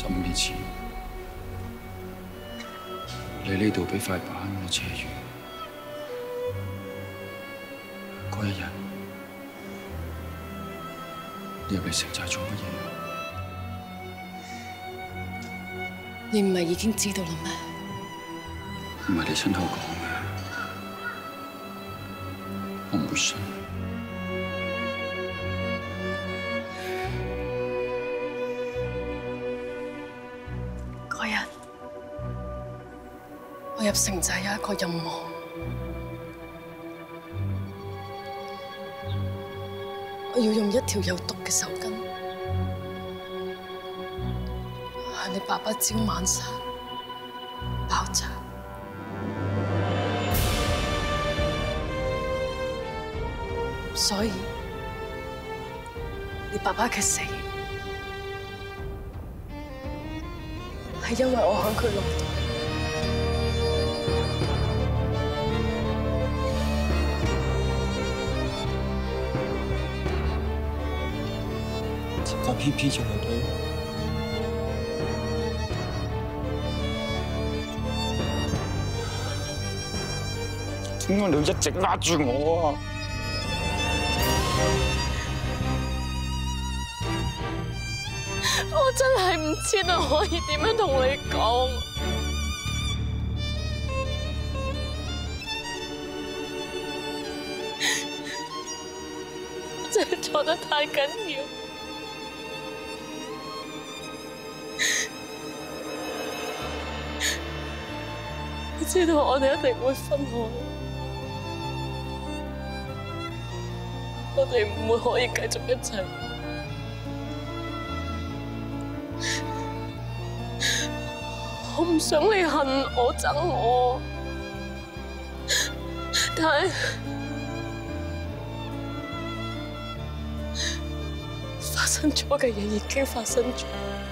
15年前，你呢度俾塊板我車住，嗰一日，你入嚟城寨做乜嘢？ 你唔係已經知道啦咩？ 唔係你親口講嘅，我唔會信。 嗰日，我入城寨有一個任務，我要用一條有毒嘅手巾向你爸爸招晚殺爆炸。所以，你爸爸嘅死係因為我向佢落毒。 點解偏偏要係你？點解你要一直呃住我啊？ 我真係唔知道可以點樣同你講，我真係錯得太緊要。我知道我哋一定會分開，我哋唔會可以繼續一齊。我唔想你恨我、憎我，但係發生咗嘅嘢已經發生咗，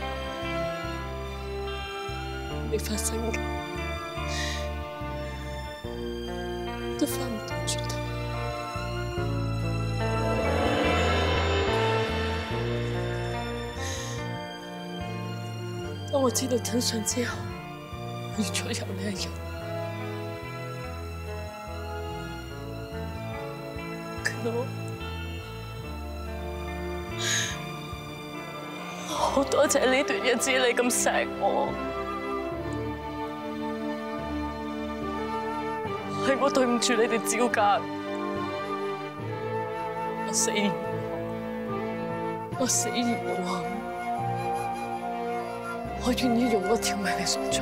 未發生嘅都翻唔到轉頭。當我知道真相之後，我要再有呢一日，好多謝呢段日子你咁錫我，係我對唔住你哋趙家，我死而無憾，我願意用我條命嚟贖罪。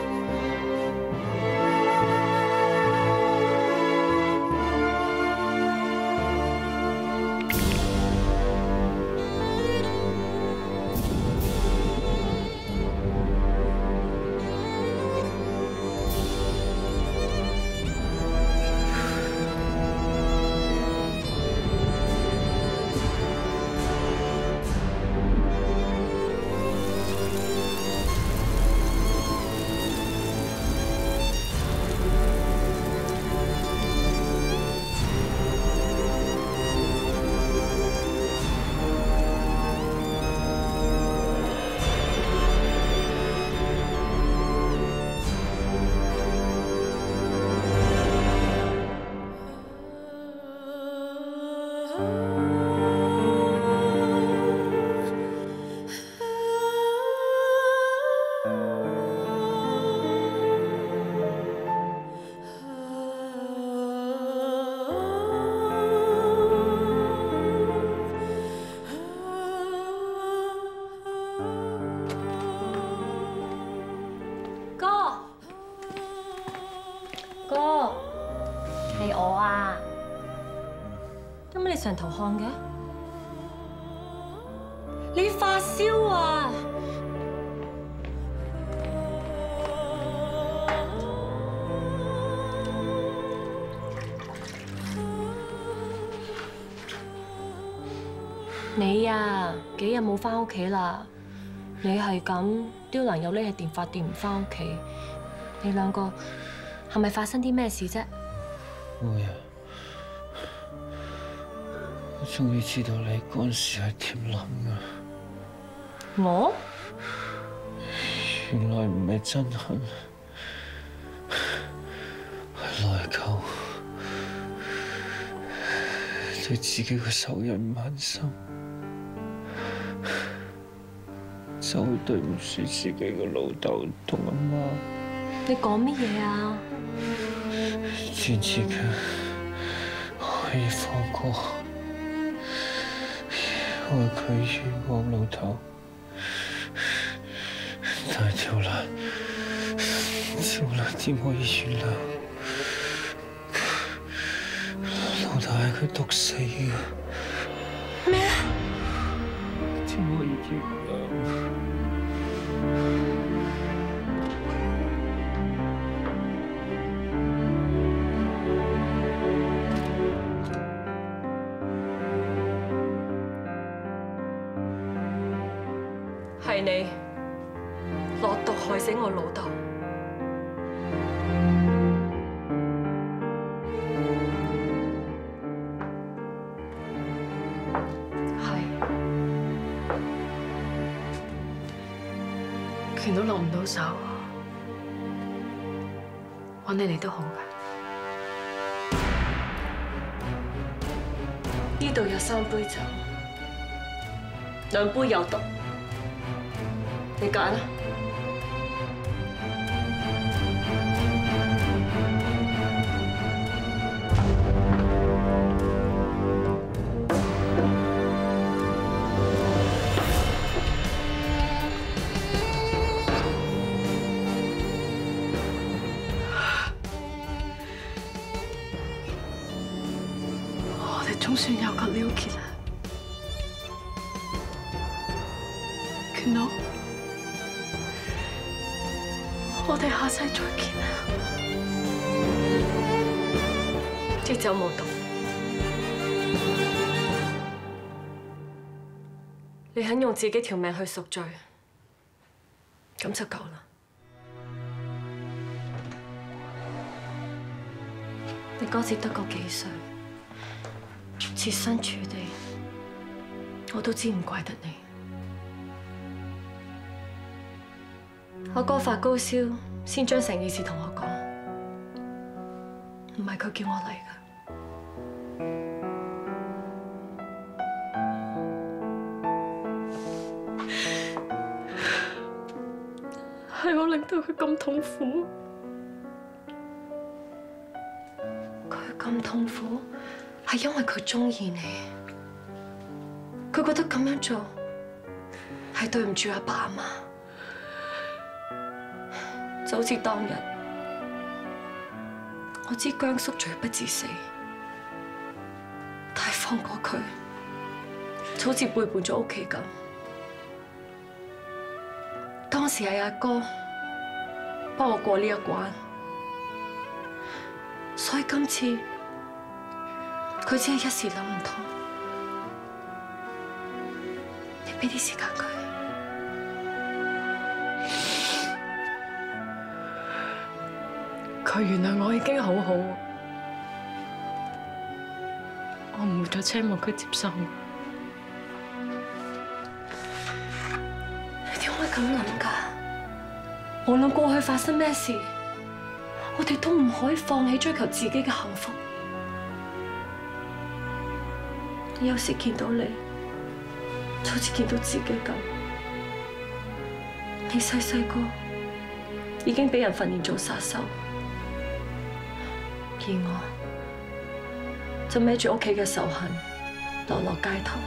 係我啊！點解你成頭汗嘅？你發燒啊！你啊，幾日冇返屋企啦？你係咁刁難又匿喺電發電唔返屋企，你兩個係咪發生啲咩事啫？ 會啊！我終於知道你嗰陣時係點諗啊！ 我？ 原來唔係憎恨，係內疚，對自己嘅仇人唔狠心，就會對唔住自己嘅老豆同阿媽。 你講乜嘢啊？ 專自強可以放過，因為佢冤枉老豆。 但係條蘭點可以原諒？老豆係佢毒死嘅。 咩？ 點可以原諒？ 係你。 落毒害死我老豆，係拳都落唔到手，揾你嚟都好㗎。 呢度有3杯酒，2杯有毒，你揀啦。 總算有個了結啦，拳佬，我哋下世再見啦！ 啲酒冇毒，你肯用自己條命去贖罪，咁就夠啦。你嗰時得個幾歲？ 設身處地，我都知唔怪得你。我哥發高燒，先將成件事同我講，唔係佢叫我嚟㗎，係我令到佢咁痛苦，佢咁痛苦。 係因為佢中意你，佢覺得咁樣做係對唔住阿爸阿媽，就好似當日我知姜叔罪不至死，但係放過佢，就好似背叛咗屋企咁。當時係阿哥幫我過呢一關，所以今次。 佢只係一時諗唔通，你俾啲時間佢。 佢原諒我已經好好，我唔會再奢望佢接受。 你點會咁諗㗎？無論過去發生咩事，我哋都唔可以放棄追求自己嘅幸福。 有時見到你，就好似見到自己咁。你細細個已經俾人訓練做殺手，而我就孭住屋企嘅仇恨，流落街頭。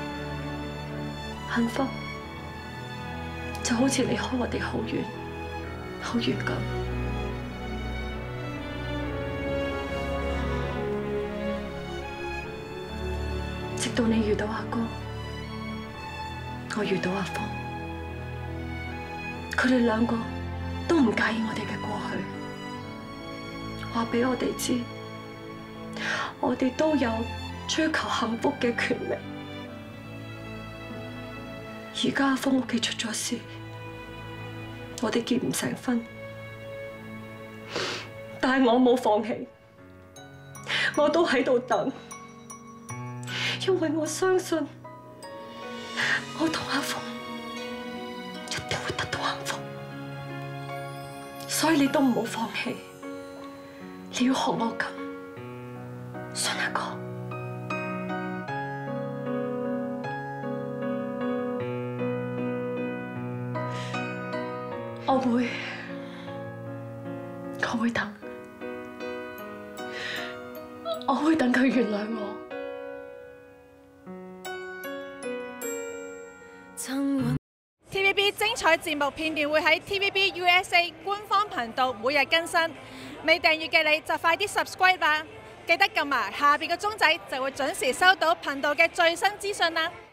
幸福就好似離開我哋好遠，好遠咁。 直到你遇到阿哥，我遇到阿鳳，佢哋2個都唔介意我哋嘅過去，話俾我哋知，我哋都有追求幸福嘅權利。而家阿鳳屋企出咗事，我哋結唔成婚，但係我冇放棄，我都喺度等。 因為我相信，我同阿鳳一定會得到幸福。 所以你都唔好放棄，你要學我咁，信阿哥。我會等，我會等佢原諒我。 TVB 精彩節目片段會喺 TVB USA 官方頻道每日更新，未訂閱嘅你就快啲 subscribe 啦！記得撳埋下邊個鐘仔，就會準時收到頻道嘅最新資訊啦！